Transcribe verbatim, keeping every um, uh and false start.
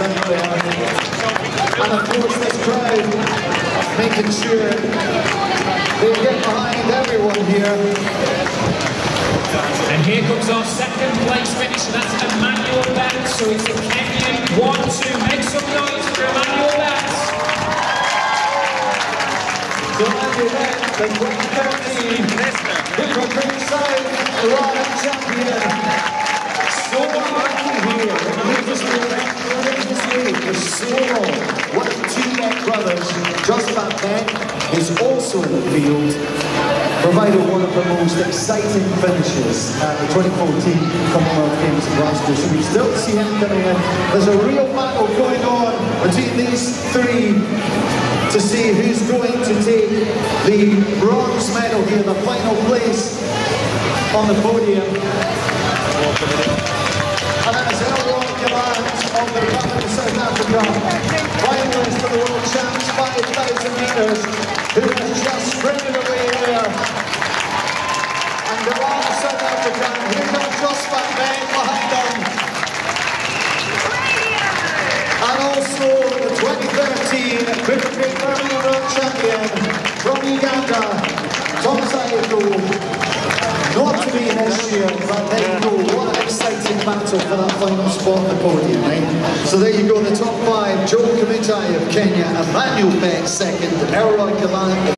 out there. And of course this crowd making sure they get behind everyone here. And here comes our second place finisher, that's Emmanuel Betts. So it's a Kenyan one two. Make some noise for Emmanuel Betts. So Emmanuel Betts, the twenty thirteen Hippocrene South Iran champion. So lucky here. For so long. One of the two Beck brothers, Josephat Beck, is also in the field, provided one of the most exciting finishes at the twenty fourteen Commonwealth Games in Glasgow. So we still see him coming in. There's a real battle going on between these three to see who's going to take the bronze medal here, the final place on the podium. And that is Elroy Gallant of the Republic of South Africa, finalist for the World Champs five thousand metres, who has just sprinted away there. And Gallant of South Africa, here comes Josephat Beck behind them. And also the twenty thirteen Hippocrene Birmingham World Champion from Uganda, Thomas Ayiko. Not to be this year, but there you go. What an exciting battle for that final spot on the podium, right? So there you go, the top five. Joel Kimutai of Kenya, Emmanuel Betts second, Elroy Gallant